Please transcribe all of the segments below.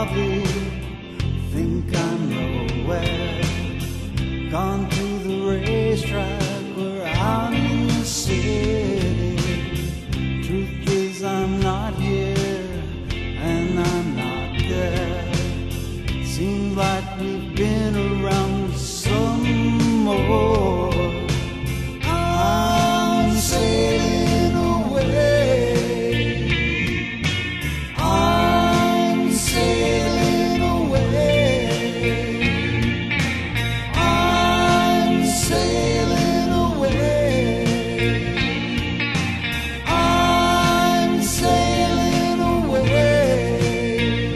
probably think I know where. Gone to the racetrack, we're out in the city. Truth is I'm not here and I'm not there. Seems like we've been around some more. I'm sailing away. I'm sailing away. I'm sailing away. I'm sailing away.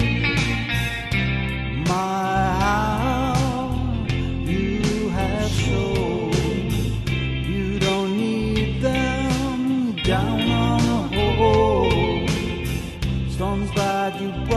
My how you have shown you don't need them down on the hole. Storms bad, you